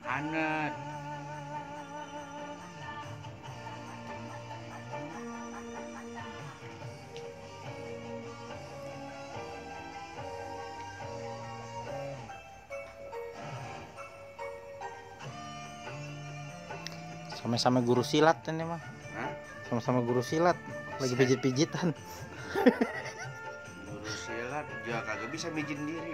Anget. Sama-sama guru silat ini mah. Hah? Sama-sama guru silat, lagi pijit-pijitan. Guru silat juga kagak bisa mijin diri.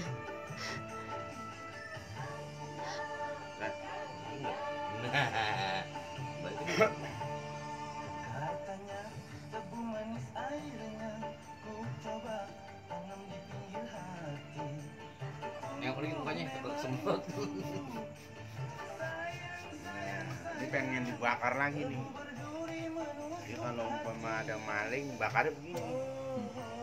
Katanya tebu manis airnya, ku coba tanam di pinggir hati. Yang paling mukanya semut. Nah, ini pengen dibakar lagi nih. Jadi kalau umpama ada maling, bakarnya begini.